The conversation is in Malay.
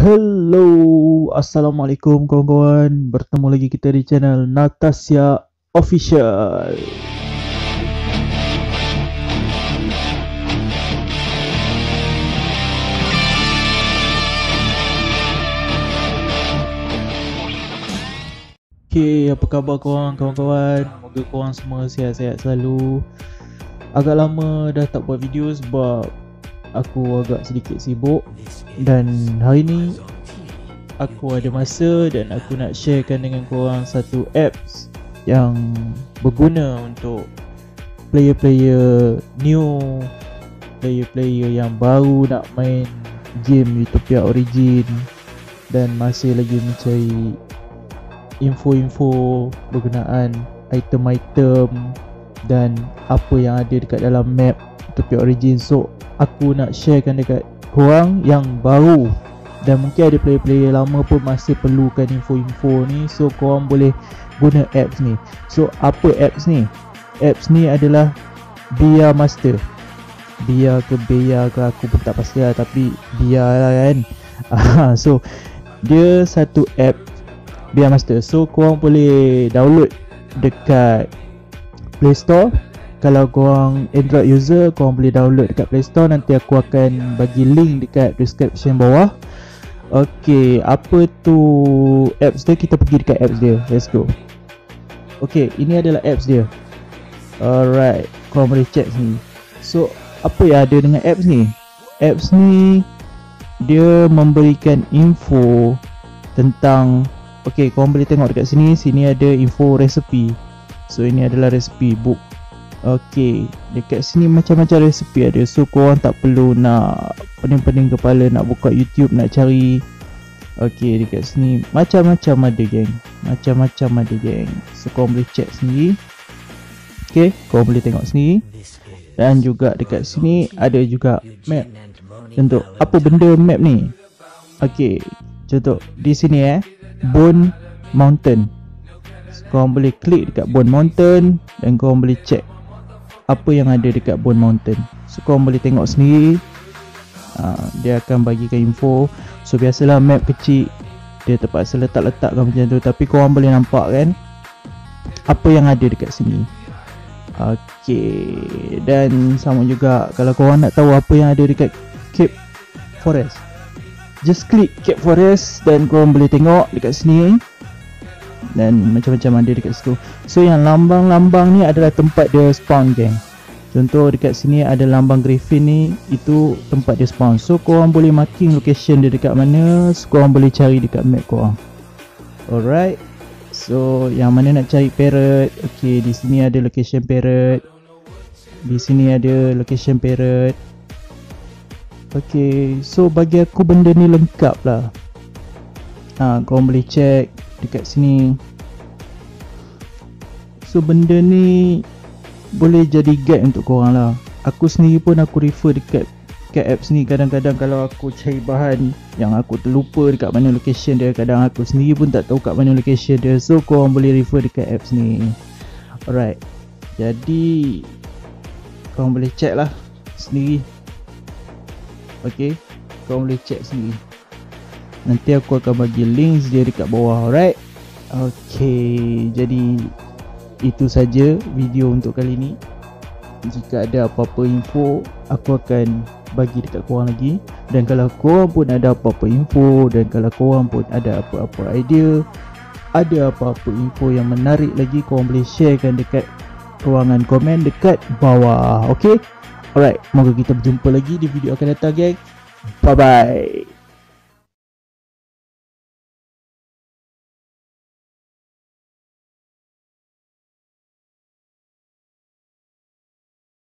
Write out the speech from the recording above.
Hello, Assalamualaikum kawan-kawan. Bertemu lagi kita di channel Natasha Official. Okay, apa khabar kawan-kawan? Moga korang semua sihat-sihat selalu. Agak lama dah tak buat video sebab aku agak sedikit sibuk. Dan hari ni aku ada masa dan aku nak sharekan dengan korang satu apps yang berguna untuk player-player new, player-player yang baru nak main game Utopia Origin dan masih lagi mencari info-info berkenaan item-item dan apa yang ada dekat dalam map Utopia Origin. So aku nak sharekan dekat korang yang baru dan mungkin ada player-player lama pun masih perlukan info-info ni. So korang boleh guna apps ni. So apa apps ni? Apps ni adalah Bia Master. Bia ke Bea ke aku pun tak pasti lah, tapi Bia lah kan. So dia satu app Bia Master. So korang boleh download dekat Play Store. Kalau korang Android user, korang boleh download dekat Play Store. Nanti aku akan bagi link dekat description bawah. Okay, apa tu apps dia? Kita pergi dekat apps dia. Let's go. Okay, ini adalah apps dia. Alright, korang boleh check sini. So, apa yang ada dengan apps ni? Apps ni dia memberikan info tentang, okay, korang boleh tengok dekat sini. Sini ada info resepi. So, ini adalah resepi book. Okay, dekat sini macam-macam resepi ada. So korang tak perlu nak pening-pening kepala nak buka YouTube nak cari. Okay, dekat sini macam-macam ada geng. Macam-macam ada geng. So korang boleh check sendiri. Okay, korang boleh tengok sendiri. Dan juga dekat sini ada juga map. Untuk apa benda map ni? Okay, contoh di sini Bone Mountain. So, korang boleh klik dekat Bone Mountain dan korang boleh check apa yang ada dekat Bone Mountain. So korang boleh tengok sendiri. Dia akan bagikan info. So biasalah map kecil dia terpaksa letak-letakkan macam tu, tapi korang boleh nampak kan apa yang ada dekat sini. Okay, dan sama juga kalau korang nak tahu apa yang ada dekat Cape Forest, just klik Cape Forest dan korang boleh tengok dekat sini. Dan macam-macam ada dekat situ. So yang lambang-lambang ni adalah tempat dia spawn geng. Contoh dekat sini ada lambang Griffin ni, itu tempat dia spawn. So korang boleh marking location dia dekat mana. So korang boleh cari dekat map korang. Alright. So yang mana nak cari parrot. Okay, di sini ada location parrot. Di sini ada location parrot. Okay, so bagi aku benda ni lengkap lah. Korang boleh check dekat sini. So benda ni boleh jadi guide untuk korang lah. Aku sendiri pun aku refer dekat apps ni. Kadang-kadang kalau aku cari bahan yang aku terlupa dekat mana location dia, kadang aku sendiri pun tak tahu kat mana location dia. So korang boleh refer dekat apps ni. Alright, jadi korang boleh check lah sendiri. Okay, korang boleh check sendiri. Nanti aku akan bagi links dia dekat bawah. Alright. Okay, jadi itu saja video untuk kali ni. Jika ada apa-apa info, aku akan bagi dekat korang lagi. Dan kalau korang pun ada apa-apa info, dan kalau korang pun ada apa-apa idea, ada apa-apa info yang menarik lagi, korang boleh sharekan dekat ruangan komen dekat bawah. Okay. Alright, moga kita berjumpa lagi di video akan datang geng. Bye bye.